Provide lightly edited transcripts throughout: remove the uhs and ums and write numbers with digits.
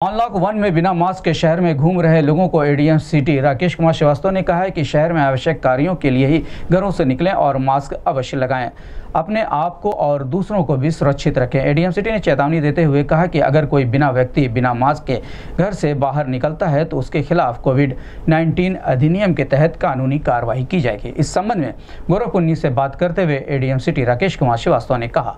Unlock 1 में बिना mask के शहर में घूम रहे लोगों को एडीएम सिटी राकेश कुमार श्रीवास्तव ने कहा है कि शहर में आवश्यक कार्यों के लिए ही घरों से निकलें और मास्क अवश्य लगाएं। अपने आप को और दूसरों को भी सुरक्षित रखें। एडीएम सिटी ने चेतावनी देते हुए कहा कि अगर कोई व्यक्ति बिना मास्क के घर से बाहर निकलता है तो उसके खिलाफ कोविड-19 अधिनियम के तहत कानूनी कार्रवाई की जाएगी। इस संबंध में गोरखपुर न्यूज़ से बात करते हुए एडीएम सिटी राकेश कुमार श्रीवास्तव ने कहा।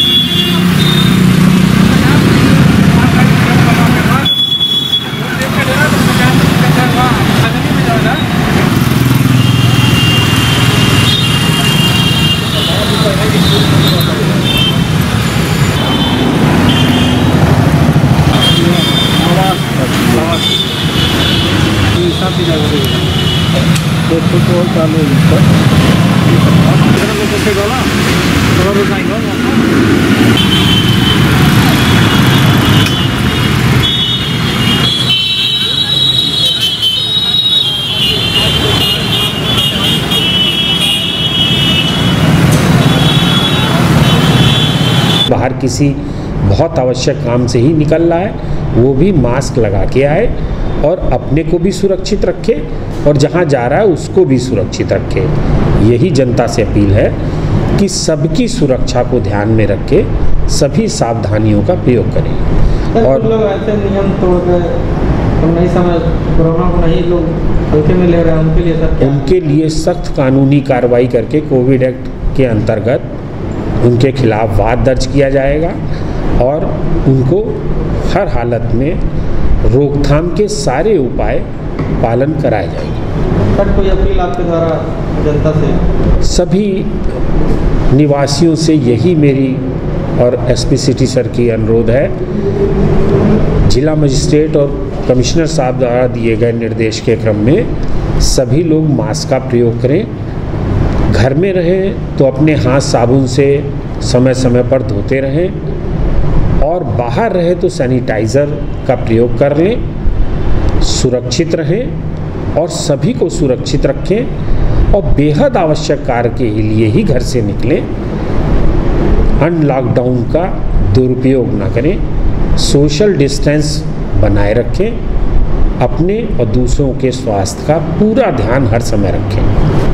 बाहर किसी बहुत आवश्यक काम से ही निकल रहा है वो भी मास्क लगा के आए और अपने को भी सुरक्षित रखे और जहाँ जा रहा है उसको भी सुरक्षित रखे। यही जनता से अपील है कि सबकी सुरक्षा को ध्यान में रख के सभी सावधानियों का प्रयोग करें। और लोग ऐसे नियम तोड़ के तो नहीं समझ कोरोना को नहीं लोग हल्के में ले रहे हैं, उनके लिए सख्त कानूनी कार्रवाई करके कोविड एक्ट के अंतर्गत उनके खिलाफ वाद दर्ज किया जाएगा और उनको हर हालत में रोकथाम के सारे उपाय पालन कराए जाएंगे। सर, कोई अपील आपके द्वारा जनता से? सभी निवासियों से यही मेरी और एसपी सिटी सर की अनुरोध है। जिला मजिस्ट्रेट और कमिश्नर साहब द्वारा दिए गए निर्देश के क्रम में सभी लोग मास्क का प्रयोग करें। घर में रहें तो अपने हाथ साबुन से समय समय पर धोते रहें और बाहर रहे तो सैनिटाइज़र का प्रयोग कर लें। सुरक्षित रहें और सभी को सुरक्षित रखें और बेहद आवश्यक कार्य के लिए ही घर से निकलें। अनलॉकडाउन का दुरुपयोग ना करें। सोशल डिस्टेंस बनाए रखें। अपने और दूसरों के स्वास्थ्य का पूरा ध्यान हर समय रखें।